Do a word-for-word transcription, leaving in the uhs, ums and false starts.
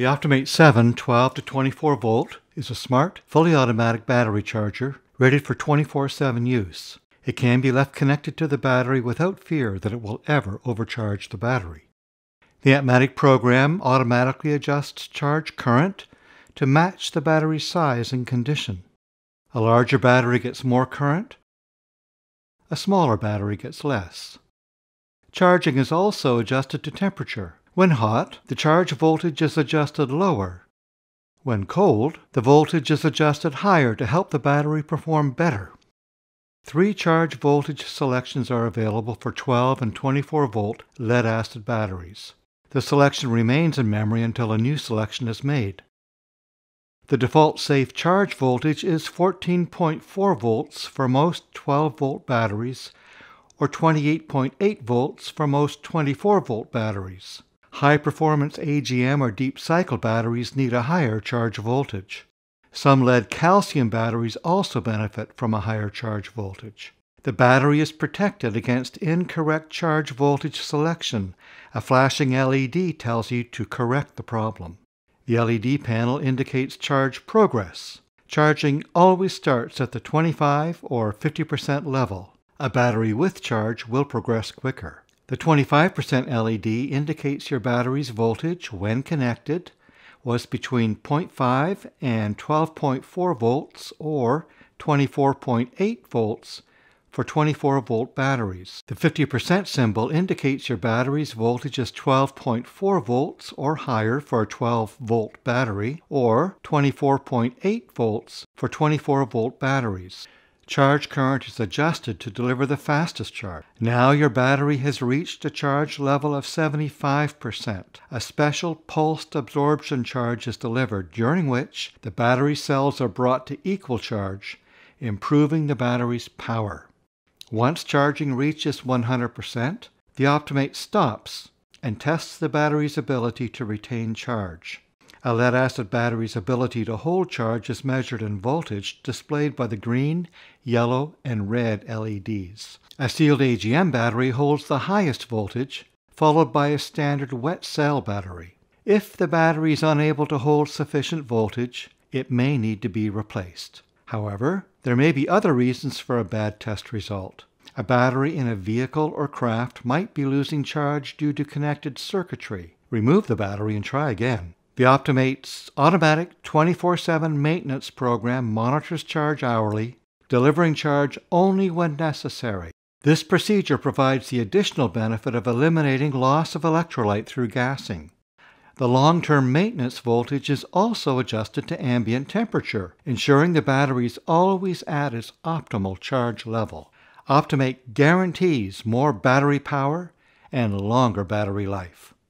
The OptiMate seven twelve to twenty-four volt is a smart, fully automatic battery charger rated for twenty-four seven use. It can be left connected to the battery without fear that it will ever overcharge the battery. The AmpMatic program automatically adjusts charge current to match the battery's size and condition. A larger battery gets more current, a smaller battery gets less. Charging is also adjusted to temperature. When hot, the charge voltage is adjusted lower. When cold, the voltage is adjusted higher to help the battery perform better. Three charge voltage selections are available for twelve and twenty-four volt lead-acid batteries. The selection remains in memory until a new selection is made. The default safe charge voltage is fourteen point four volts for most twelve volt batteries or twenty-eight point eight volts for most twenty-four volt batteries. High-performance A G M or deep cycle batteries need a higher charge voltage. Some lead-calcium batteries also benefit from a higher charge voltage. The battery is protected against incorrect charge voltage selection. A flashing L E D tells you to correct the problem. The L E D panel indicates charge progress. Charging always starts at the twenty-five or fifty percent level. A battery with charge will progress quicker. The twenty-five percent L E D indicates your battery's voltage when connected was between zero point five and twelve point four volts or twenty-four point eight volts for twenty-four volt batteries. The fifty percent symbol indicates your battery's voltage is twelve point four volts or higher for a twelve volt battery or twenty-four point eight volts for twenty-four volt batteries. Charge current is adjusted to deliver the fastest charge. Now your battery has reached a charge level of seventy-five percent. A special pulsed absorption charge is delivered, during which the battery cells are brought to equal charge, improving the battery's power. Once charging reaches one hundred percent, the OptiMate stops and tests the battery's ability to retain charge. A lead-acid battery's ability to hold charge is measured in voltage displayed by the green, yellow, and red L E Ds. A sealed A G M battery holds the highest voltage, followed by a standard wet cell battery. If the battery is unable to hold sufficient voltage, it may need to be replaced. However, there may be other reasons for a bad test result. A battery in a vehicle or craft might be losing charge due to connected circuitry. Remove the battery and try again. The OptiMate's automatic twenty-four seven maintenance program monitors charge hourly, delivering charge only when necessary. This procedure provides the additional benefit of eliminating loss of electrolyte through gassing. The long-term maintenance voltage is also adjusted to ambient temperature, ensuring the battery is always at its optimal charge level. OptiMate guarantees more battery power and longer battery life.